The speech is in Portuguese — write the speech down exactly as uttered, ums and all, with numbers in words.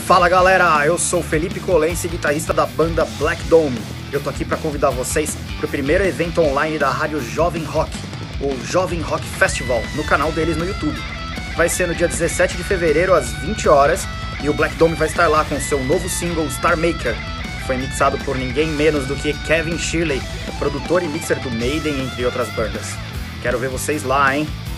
Fala galera, eu sou Felipe Colense, guitarrista da banda Black Dome. Eu tô aqui para convidar vocês para o primeiro evento online da rádio Jovem Rock, o Jovem Rock Festival, no canal deles no YouTube. Vai ser no dia dezessete de fevereiro às vinte horas e o Black Dome vai estar lá com seu novo single Star Maker, que foi mixado por ninguém menos do que Kevin Shirley, produtor e mixer do Maiden, entre outras bandas. Quero ver vocês lá, hein?